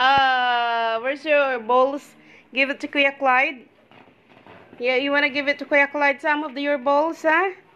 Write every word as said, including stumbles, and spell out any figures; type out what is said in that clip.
Uh, where's your bowls? Give it to Kuya Clyde. Yeah, you wanna give it to Kuya Clyde some of your bowls, huh?